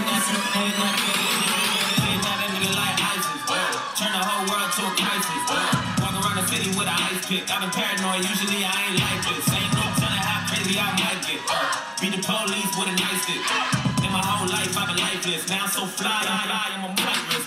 Turn the whole world to a crisis. Walk around the city with an ice pick. I've been paranoid, usually I ain't like this. Ain't no telling how crazy I might get. Beat the police with a nice stick. In my whole life, I've been lifeless. Now I'm so fly, I'm a flightless.